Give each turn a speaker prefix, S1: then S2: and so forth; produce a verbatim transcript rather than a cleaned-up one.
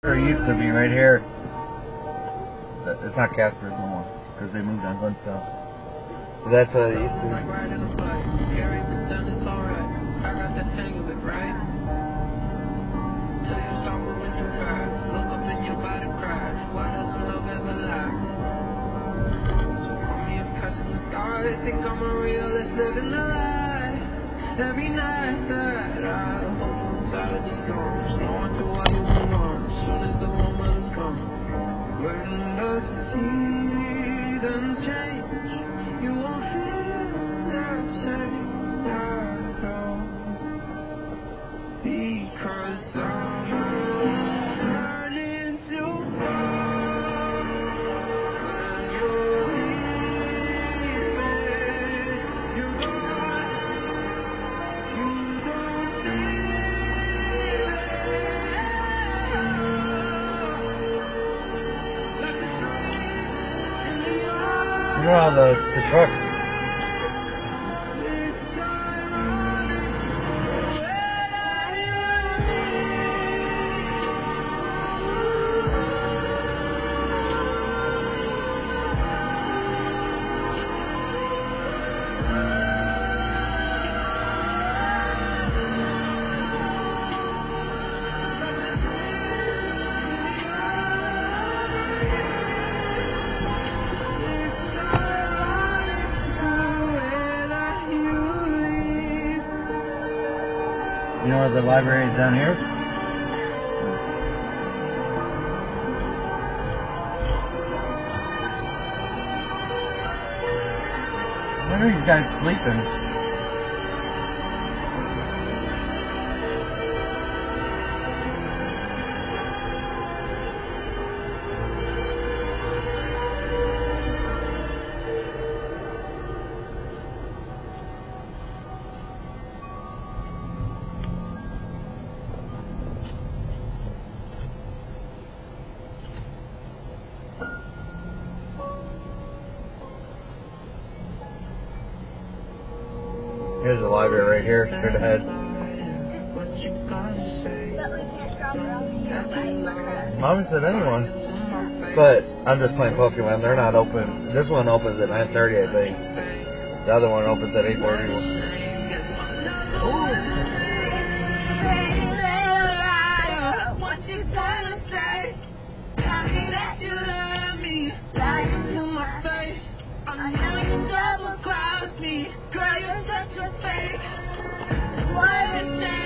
S1: There used to be right here. It's not Casper's no more because they moved on Glen stuff. That's what it used to be.
S2: I think I'm a realist living the lie. Every night that I hope inside of these arms, no one to why you move on as soon as the moment is gone. When the seasons change, you won't feel the same at all. Because I'm turning to fall. When you're leaving, you're gone. You don't believe it. Like the trees in the yard.
S1: Look at all the, the trucks.
S2: It's ironic when I
S1: You know where the library is down here? Where are you guys sleeping? Here's the library right here, straight ahead. Mommy said anyone. But I'm just playing Pokemon. They're not open. This one opens at nine thirty, I think. The other one opens at eight thirty.
S2: What you gonna say? Tell me that you love me. Lying to my face. I know you double cross me. Girl, you're such a fake. What a shame.